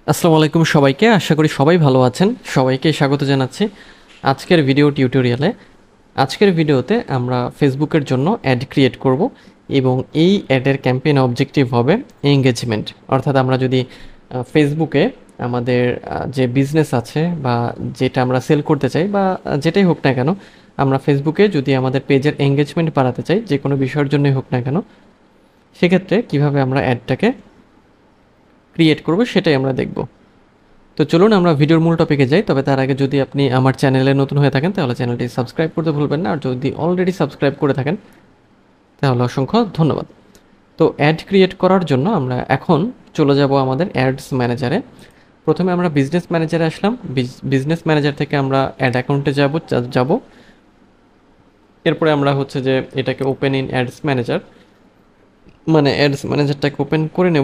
আসসালামু আলাইকুম সবাইকে। আশা করি সবাই ভালো আছেন। সবাইকে স্বাগত জানাচ্ছি আজকের ভিডিও টিউটোরিয়ালে। আজকের ভিডিওতে আমরা ফেসবুকের জন্য অ্যাড ক্রিয়েট করব এবং এই অ্যাডের ক্যাম্পেইন অবজেক্টিভ হবে এঙ্গেজমেন্ট। অর্থাৎ আমরা যদি ফেসবুকে আমাদের যে বিজনেস আছে বা যেটা আমরা সেল করতে চাই বা যেটাই হোক না কেন, আমরা ফেসবুকে যদি আমাদের পেজের এঙ্গেজমেন্ট বাড়াতে চাই, যে কোনো বিষয়ের জন্যই হোক না কেন, সেক্ষেত্রে কিভাবে আমরা অ্যাডটাকে ক্রিয়েট করব সেটাই আমরা দেখব। তো চলুন আমরা ভিডিওর মূল টপিকে যাই। তবে তার আগে যদি আপনি আমার চ্যানেলে নতুন হয়ে থাকেন তাহলে চ্যানেলটি সাবস্ক্রাইব করতে ভুলবেন না, আর যদি অলরেডি সাবস্ক্রাইব করে থাকেন তাহলে অসংখ্য ধন্যবাদ। তো অ্যাড ক্রিয়েট করার জন্য আমরা এখন চলে যাব আমাদের অ্যাডস ম্যানেজারে। প্রথমে আমরা বিজনেস ম্যানেজারে আসলাম। বিজনেস ম্যানেজার থেকে আমরা অ্যাড অ্যাকাউন্টে যাব। এরপরে আমরা হচ্ছে যে এটাকে ওপেন ইন অ্যাডস ম্যানেজার, মানে অ্যাডস ম্যানেজারটাকে ওপেন করে নেব।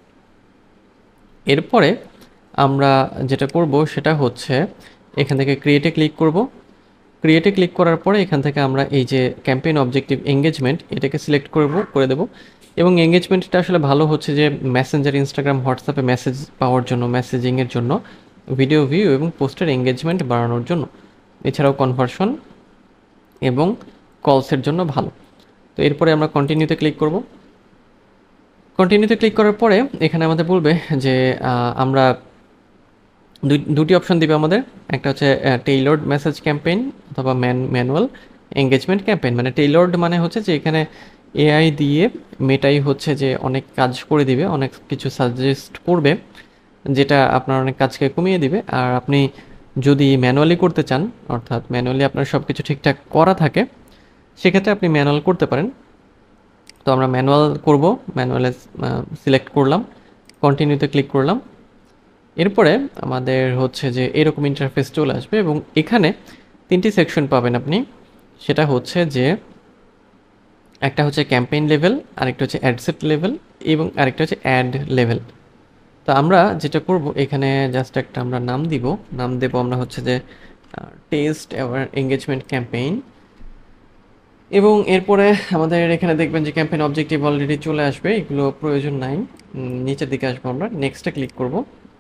এরপরে আমরা যেটা করব সেটা হচ্ছে এখান থেকে ক্রিয়েটে ক্লিক করব। ক্রিয়েটে ক্লিক করার পরে এখান থেকে আমরা এই যে ক্যাম্পেইন অবজেক্টিভ এঙ্গেজমেন্ট এটাকে সিলেক্ট করে দেব। এবং এঙ্গেজমেন্টটা আসলে ভালো হচ্ছে যে মেসেঞ্জার, ইনস্টাগ্রাম, হোয়াটসঅ্যাপে মেসেজ পাওয়ার জন্য, মেসেজিংয়ের জন্য, ভিডিও ভিউ এবং পোস্টের এঙ্গেজমেন্ট বাড়ানোর জন্য, এছাড়াও কনভার্সন এবং কলসের জন্য ভালো। তো এরপরে আমরা কন্টিনিউতে ক্লিক করব। কন্টিনিউতে ক্লিক করার পরে এখানে আমাদের বলবে যে আমরা দুটি অপশন দিবে আমাদের। একটা হচ্ছে টেইলর্ড মেসেজ ক্যাম্পেইন অথবা ম্যানুয়াল এঙ্গেজমেন্ট ক্যাম্পেইন। মানে টেইলর্ড মানে হচ্ছে যে এখানে এআই দিয়ে মেটাই হচ্ছে যে অনেক কাজ করে দিবে, অনেক কিছু সাজেস্ট করবে, যেটা আপনার অনেক কাজকে কমিয়ে দিবে। আর আপনি যদি ম্যানুয়ালি করতে চান, অর্থাৎ ম্যানুয়ালি আপনার সব কিছু ঠিকঠাক করা থাকে, সেক্ষেত্রে আপনি ম্যানুয়াল করতে পারেন। তো আমরা ম্যানুয়াল করব। ম্যানুয়ালে সিলেক্ট করলাম, কন্টিনিউতে ক্লিক করলাম। এরপরে আমাদের হচ্ছে যে এরকম ইন্টারফেস চলে আসবে এবং এখানে তিনটি সেকশন পাবেন আপনি। সেটা হচ্ছে যে একটা হচ্ছে ক্যাম্পেইন লেভেল, আরেকটা হচ্ছে অ্যাডসেট লেভেল এবং আরেকটা হচ্ছে অ্যাড লেভেল। তো আমরা যেটা করব এখানে জাস্ট একটা আমরা নাম দিব। নাম দেব আমরা হচ্ছে যে টেস্ট আওয়ার এঙ্গেজমেন্ট ক্যাম্পেইন। এবং এরপরে আমাদের এখানে দেখবেন যে ক্যাম্পেইন অবজেক্টিভ অলরেডি চলে আসবে, এগুলো প্রয়োজন নাই। নিচের দিকে আসবো, আমরা নেক্সটে ক্লিক করব।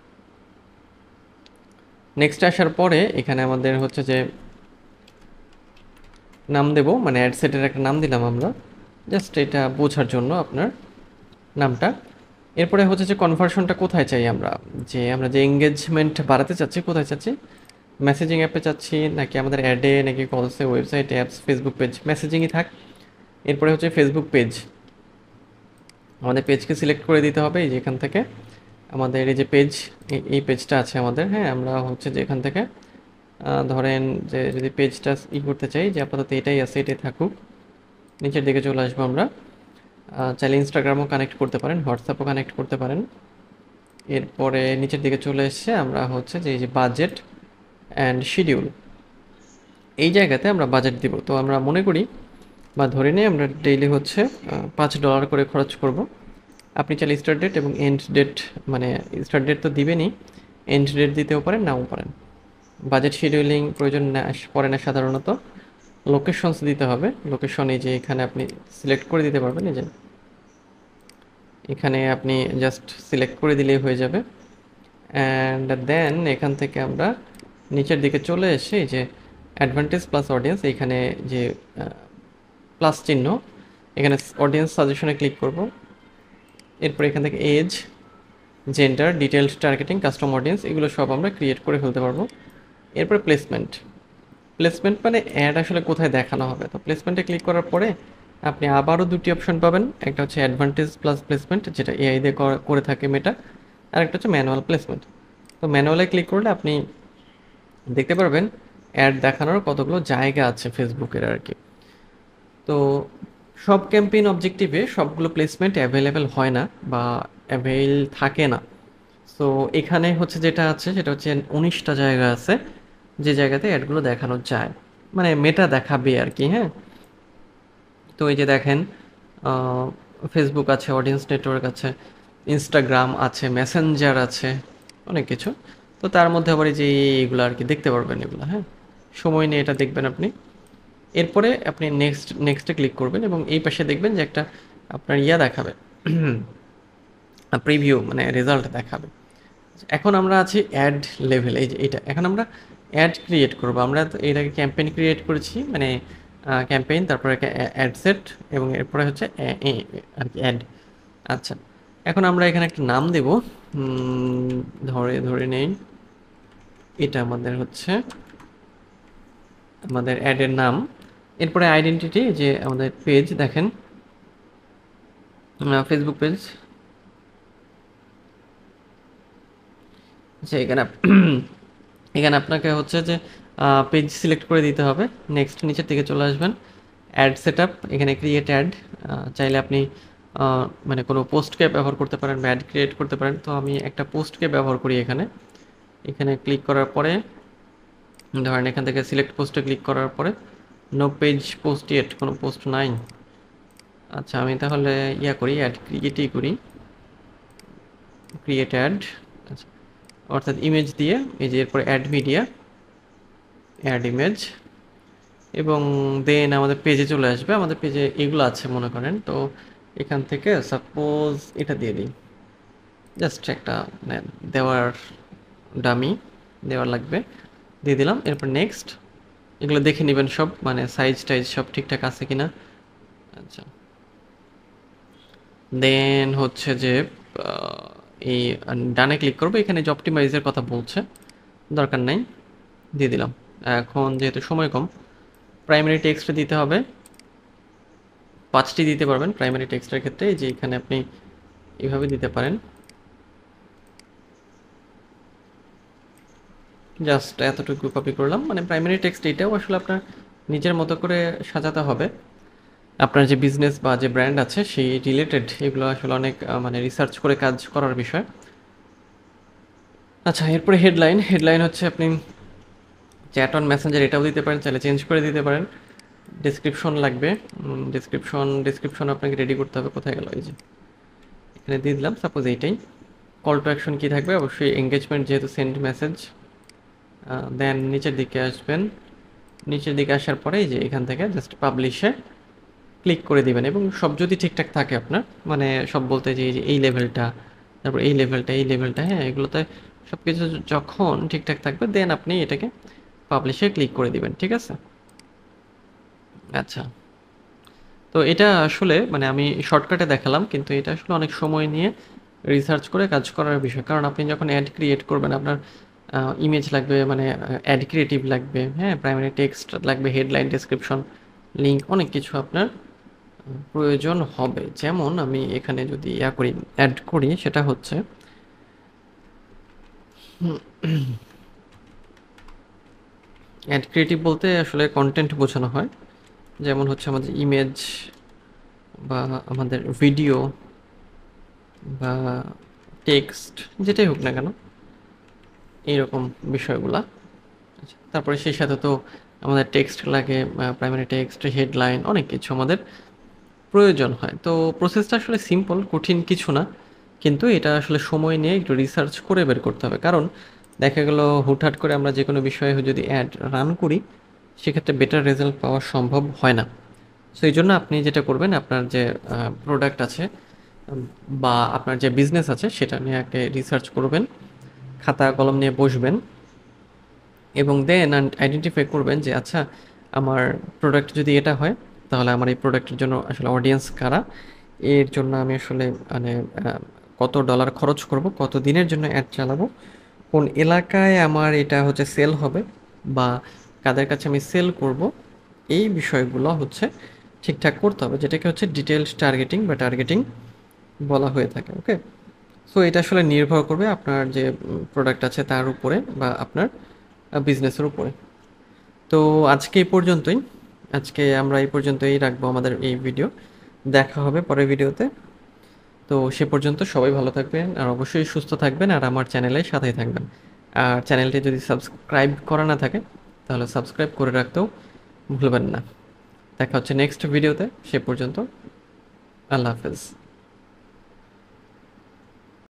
নেক্সট আসার পরে এখানে আমাদের হচ্ছে যে নাম দেব, মানে অ্যাড সেটের একটা নাম দিলাম আমরা, জাস্ট এটা বোঝার জন্য আপনার নামটা। এরপরে হচ্ছে যে কনভার্সনটা কোথায় চাই আমরা, যে আমরা যে এঙ্গেজমেন্ট বাড়াতে চাচ্ছি কোথায় চাচ্ছি, মেসেজিং অ্যাপে চাচ্ছি নাকি আমাদের অ্যাডে নাকি কলসে, ওয়েবসাইট, অ্যাপস, ফেসবুক পেজ। মেসেজিংই থাক। এরপরে হচ্ছে ফেসবুক পেজ, আমাদের পেজকে সিলেক্ট করে দিতে হবে। এই যে এখান থেকে আমাদের এই যে পেজ, এই পেজটা আছে আমাদের। হ্যাঁ, আমরা হচ্ছে যে এখান থেকে ধরেন যে যদি পেজটা করতে চাই যে আপাতত এটাই আছে, এটাই থাকুক, নিচের দিকে চলে আসবো আমরা। চাইলে ইনস্টাগ্রামও কানেক্ট করতে পারেন, হোয়াটসঅ্যাপও কানেক্ট করতে পারেন। এরপরে নিচের দিকে চলে এসছে আমরা হচ্ছে যে এই যে বাজেট অ্যান্ড শিডিউল, এই জায়গাতে আমরা বাজেট দিব। তো আমরা মনে করি বা ধরে নিই আমরা ডেইলি হচ্ছে $5 করে খরচ করব। আপনি চাইলে স্টার্ট ডেট এবং এন্ড ডেট, মানে স্টার্ট ডেট তো দিবেনই, এন্ড ডেট দিতেও পারেন, নাও পারেন। বাজেট শিডিউলিং প্রয়োজন না পড়ে না সাধারণত। লোকেশনস দিতে হবে। লোকেশন এই যে এখানে আপনি সিলেক্ট করে দিতে পারবেন। এই যে এখানে আপনি জাস্ট সিলেক্ট করে দিলেই হয়ে যাবে। অ্যান্ড দেন এখান থেকে আমরা নিচের দিকে চলে এসে এই যে অ্যাডভান্টেজ প্লাস অডিয়েন্স, এখানে যে প্লাস চিহ্ন, এখানে অডিয়েন্স সাজেশনে ক্লিক করব। এরপর এখান থেকে age, gender, detailed targeting, custom audience, এগুলো সব আমরা ক্রিয়েট করে ফেলতে পারবো। এরপরে প্লেসমেন্ট। প্লেসমেন্ট মানে অ্যাড আসলে কোথায় দেখানো হবে। তো প্লেসমেন্টে ক্লিক করার পরে আপনি আবারও দুটি অপশন পাবেন। একটা হচ্ছে অ্যাডভান্টেজ প্লাস প্লেসমেন্ট, যেটা এআই দিয়ে করে থাকে মেটা, আর একটা হচ্ছে ম্যানুয়াল প্লেসমেন্ট। তো ম্যানুয়ালে ক্লিক করলে আপনি দেখতে পারবেন অ্যাড দেখানোর কতগুলো জায়গা আছে ফেসবুকের আর কি। তো সব ক্যাম্পেইন অবজেক্টিভে সবগুলো প্লেসমেন্ট অ্যাভেলেবেল হয় না বা অ্যাভেল থাকে না। সো এখানে হচ্ছে যেটা আছে সেটা হচ্ছে 19টা জায়গা আছে যে জায়গাতে অ্যাডগুলো দেখানো যায়, মানে মেটা দেখাবে আর কি। হ্যাঁ, তো এই যে দেখেন ফেসবুক আছে, অডিয়েন্স নেটওয়ার্ক আছে, ইনস্টাগ্রাম আছে, মেসেঞ্জার আছে, অনেক কিছু। তো তার মধ্যে আবার এই যে এইগুলো আর কি দেখতে পারবেন এগুলো। হ্যাঁ, সময় নিয়ে এটা দেখবেন আপনি। এরপরে আপনি নেক্সটে ক্লিক করবেন এবং এই পাশে দেখবেন যে একটা আপনার দেখাবে, প্রিভিউ, মানে রেজাল্ট দেখাবে। এখন আমরা আছি অ্যাড লেভেল, এই যে এটা এখন আমরা অ্যাড ক্রিয়েট করব। আমরা তো এর আগে ক্যাম্পেইন ক্রিয়েট করেছি, মানে ক্যাম্পেইন, তারপরে অ্যাড সেট, এবং এরপরে হচ্ছে আর কি অ্যাড। আচ্ছা, এখন আমরা এখানে একটা নাম দেব, ধরে ধরে নেই, এটা আমাদের হচ্ছে আমাদের অ্যাডের নাম। এরপরে আইডেন্টিটি, যে আমাদের পেজ দেখেন, ফেসবুক পেজ, আচ্ছা এখানে এখানে আপনাকে হচ্ছে যে পেজ সিলেক্ট করে দিতে হবে। নেক্সট নিচের দিকে চলে আসবেন, অ্যাড সেটআপ, এখানে ক্রিয়েট অ্যাড। চাইলে আপনি মানে কোনো পোস্টকে ব্যবহার করতে পারেন বা অ্যাড ক্রিয়েট করতে পারেন। তো আমি একটা পোস্টকে ব্যবহার করি এখানে। এখানে ক্লিক করার পরে ধরেন এখান থেকে সিলেক্ট পোস্টে ক্লিক করার পরে নো পেজ পোস্ট ইয়েট, কোনো পোস্ট নাই। আচ্ছা আমি তাহলে করি, অ্যাড ক্রিয়েটই করি, ক্রিয়েট অ্যাড। আচ্ছা, অর্থাৎ ইমেজ দিয়ে, এই যে এরপরে অ্যাড মিডিয়া, অ্যাড ইমেজ, এবং দেন আমাদের পেজে চলে আসবে। আমাদের পেজে এগুলো আছে মনে করেন, তো এখান থেকে সাপোজ এটা দিয়ে দিই, জাস্ট একটা মানে দেওয়ার ডামি দেওয়ার লাগবে, দিয়ে দিলাম। এরপর নেক্সট, এগুলো দেখে নেবেন সব, মানে সাইজ টাইজ সব ঠিকঠাক আছে কিনা। আচ্ছা, দেন হচ্ছে যে এই ডানে ক্লিক করবো, এখানে যে অপটিমাইজের কথা বলছে, দরকার নাই, দিয়ে দিলাম। এখন যেহেতু সময় কম, প্রাইমারি টেক্সট দিতে হবে, 5টি দিতে পারবেন প্রাইমারি টেক্সটের ক্ষেত্রে। যে এখানে আপনি এভাবে দিতে পারেন, জাস্ট এতটুকু কপি করলাম। মানে প্রাইমারি টেক্সট এটাও আসলে আপনার নিজের মতো করে সাজাতে হবে। আপনার যে বিজনেস বা যে ব্র্যান্ড আছে সেই রিলেটেড, এগুলো আসলে অনেক মানে রিসার্চ করে কাজ করার বিষয়। আচ্ছা, এরপরে হেডলাইন। হেডলাইন হচ্ছে আপনি চ্যাট অন মেসেঞ্জার এটাও দিতে পারেন, চাইলে চেঞ্জ করে দিতে পারেন। ডেসক্রিপশন লাগবে, ডেসক্রিপশন আপনাকে রেডি করতে হবে। কোথায় গেল, এই যে এখানে দিয়ে দিলাম সাপোজ এইটাই। কল টু অ্যাকশন কী থাকবে, অবশ্যই এঙ্গেজমেন্ট, যেহেতু সেন্ড মেসেজ। দেন নিচের দিকে আসবেন, নিচের দিকে আসার পরে এই যে এখান থেকে জাস্ট পাবলিশে ক্লিক করে দিবেন। এবং সব যদি ঠিকঠাক থাকে আপনার, মানে সব বলতে যে এই লেভেলটা, তারপর এই লেভেলটা, এই লেভেলটা, হ্যাঁ এগুলোতে সব কিছু যখন ঠিকঠাক থাকবে, দেন আপনি এটাকে পাবলিশে ক্লিক করে দিবেন, ঠিক আছে। আচ্ছা, তো এটা আসলে মানে আমি শর্টকাটে দেখালাম, কিন্তু এটা আসলে অনেক সময় নিয়ে রিসার্চ করে কাজ করার বিষয়। কারণ আপনি যখন অ্যাড ক্রিয়েট করবেন, আপনার ইমেজ লাগবে, মানে অ্যাড ক্রিয়েটিভ লাগবে, হ্যাঁ প্রাইমারি টেক্সট লাগবে, হেডলাইন, ডেসক্রিপশন, লিঙ্ক, অনেক কিছু আপনার প্রয়োজন হবে। যেমন আমি এখানে যদি করি, অ্যাড করি, সেটা হচ্ছে অ্যাড ক্রিয়েটিভ বলতে আসলে কন্টেন্ট বোঝানো হয়। যেমন হচ্ছে আমাদের ইমেজ বা আমাদের ভিডিও বা টেক্সট, যেটাই হোক না কেন, এইরকম বিষয়গুলা। আচ্ছা, তারপরে সেই সাথে তো আমাদের টেক্সট লাগে, প্রাইমারি টেক্সট, হেডলাইন, অনেক কিছু আমাদের প্রয়োজন হয়। তো প্রসেসটা আসলে সিম্পল, কঠিন কিছু না, কিন্তু এটা আসলে সময় নিয়ে একটু রিসার্চ করে বের করতে হবে। কারণ দেখা গেল হুটহাট করে আমরা যে কোনো বিষয়ে যদি অ্যাড রান করি, সেক্ষেত্রে বেটার রেজাল্ট পাওয়া সম্ভব হয় না। সো এই জন্য আপনি যেটা করবেন, আপনার যে প্রোডাক্ট আছে বা আপনার যে বিজনেস আছে, সেটা নিয়ে একটা রিসার্চ করবেন, খাতা কলম নিয়ে বসবেন, এবং দেন আইডেন্টিফাই করবেন যে আচ্ছা আমার প্রোডাক্ট যদি এটা হয়, তাহলে আমার এই প্রোডাক্টের জন্য আসলে অডিয়েন্স কারা, এর জন্য আমি আসলে মানে কত ডলার খরচ করব, কত দিনের জন্য অ্যাড চালাবো, কোন এলাকায় আমার এটা হচ্ছে সেল হবে, বা কাদের কাছে আমি সেল করব, এই বিষয়গুলো হচ্ছে ঠিকঠাক করতে হবে, যেটাকে হচ্ছে ডিটেলস টার্গেটিং বা টার্গেটিং বলা হয়ে থাকে। ওকে, সো এটা আসলে নির্ভর করবে আপনার যে প্রোডাক্ট আছে তার উপরে, বা আপনার বিজনেসের উপরে। তো আজকে এই পর্যন্তই, আজকে আমরা এই পর্যন্তই রাখবো আমাদের এই ভিডিও। দেখা হবে পরের ভিডিওতে। তো সে পর্যন্ত সবাই ভালো থাকবেন, আর অবশ্যই সুস্থ থাকবেন, আর আমার চ্যানেলের সাথেই থাকবেন। আর চ্যানেলটি যদি সাবস্ক্রাইব করা না থাকে, তাহলে সাবস্ক্রাইব করে রাখতেও ভুলবেন না। দেখা হচ্ছে নেক্সট ভিডিওতে, সে পর্যন্ত আল্লাহ হাফেজ।